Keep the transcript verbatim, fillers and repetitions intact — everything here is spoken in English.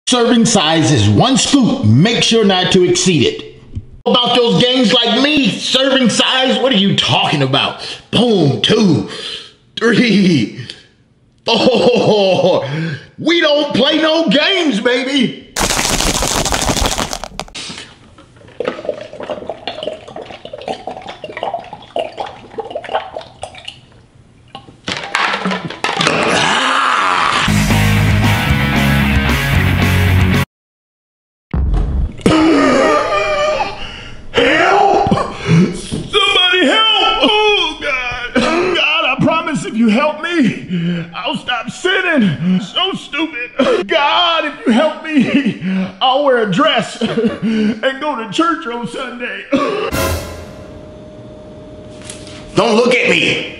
Serving size is one scoop. Make sure not to exceed it. About those games like me, serving size, what are you talking about? Boom, two, three, four. We don't play no games, baby. If you help me, I'll stop sinning. So stupid. God, if you help me, I'll wear a dress and go to church on Sunday. Don't look at me.